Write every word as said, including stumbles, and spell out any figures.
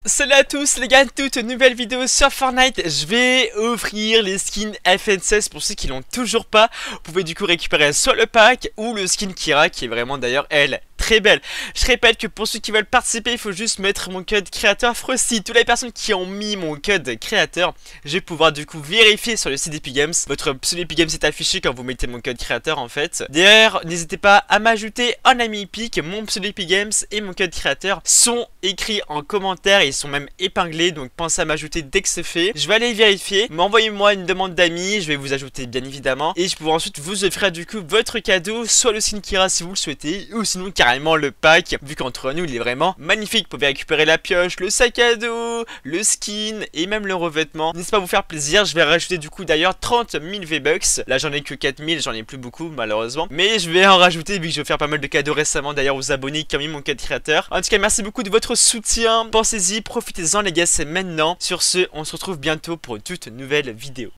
Salut à tous les gars, toute nouvelle vidéo sur Fortnite. Je vais offrir les skins F N seize pour ceux qui l'ont toujours pas. Vous pouvez du coup récupérer soit le pack ou le skin Kira qui est vraiment d'ailleurs elle très belle. Je répète que pour ceux qui veulent participer, il faut juste mettre mon code créateur Frosty. Toutes les personnes qui ont mis mon code créateur, je vais pouvoir du coup vérifier sur le site d'Epic Games. Votre pseudo Epic Games est affiché quand vous mettez mon code créateur en fait. D'ailleurs, n'hésitez pas à m'ajouter en ami Epic. Mon pseudo Epic Games et mon code créateur sont écrits en commentaire et ils sont même épinglés. Donc pensez à m'ajouter dès que c'est fait. Je vais aller vérifier. Mais envoyez-moi une demande d'amis. Je vais vous ajouter bien évidemment. Et je pourrai ensuite vous offrir du coup votre cadeau. Soit le skin Kira si vous le souhaitez. Ou sinon carrément le pack, vu qu'entre nous il est vraiment magnifique. Vous pouvez récupérer la pioche, le sac à dos, le skin et même le revêtement. N'hésitez pas à vous faire plaisir. Je vais rajouter du coup d'ailleurs trente mille V-Bucks. Là j'en ai que quatre mille, j'en ai plus beaucoup malheureusement, mais je vais en rajouter vu que je vais faire pas mal de cadeaux récemment d'ailleurs aux abonnés qui ont mis mon code créateur. En tout cas merci beaucoup de votre soutien. Pensez-y, profitez-en les gars, c'est maintenant. Sur ce, on se retrouve bientôt pour une toute nouvelle vidéo.